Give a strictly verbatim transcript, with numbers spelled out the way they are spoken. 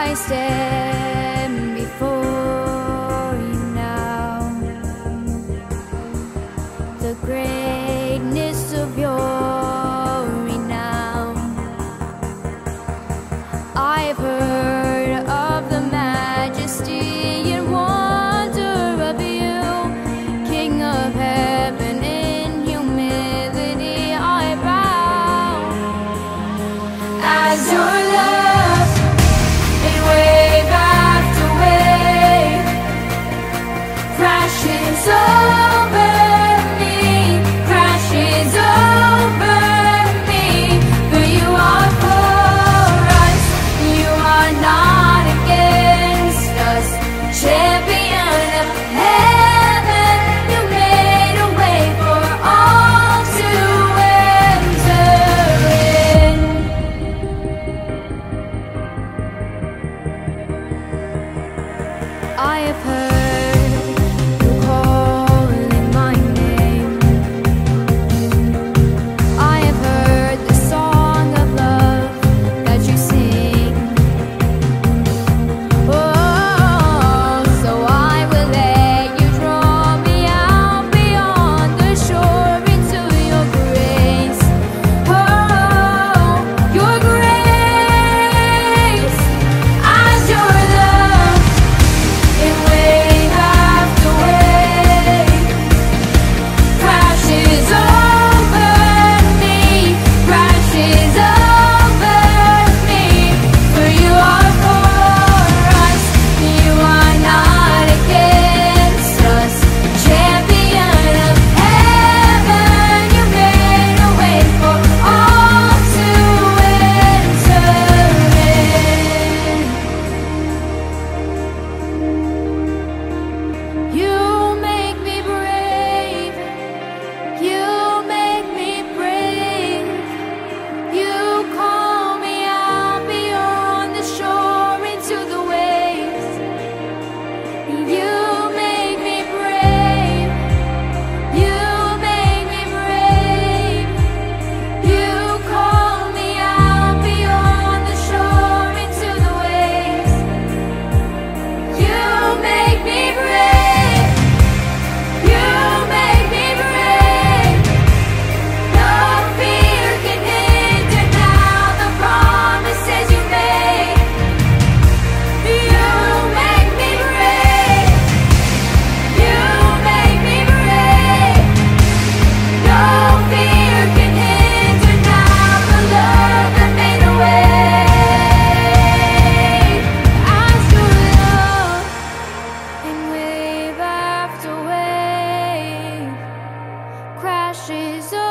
I stand before you now, the greatness of your renown. I've heard of the majesty and wonder of you, King of heaven. In humility I bow as your love, in wave after wave, crashes over me, crashes over me. For you are for us, you are not against us. Champion of heaven, you made a way for all to enter in. I have heard you calling my name. I have heard the song of love that you sing. Oh, so I will let you draw me out beyond the shore into your grace. Oh, your grace, as your love, in wave after wave, crashes over me, crashes over me. For you are for us, you are not against us. Champion of heaven, you made a way for all to enter in. You make me brave, you make me brave. You call me out beyond the shore into the waves. You make me brave, you make me brave. You call me out beyond the shore into the waves. You make me brave, you make me brave. No fear can hinder now the promises you made. You make me brave, you make me brave. No fear can hinder now the love that made a way. As your love, in wave after wave, crashes over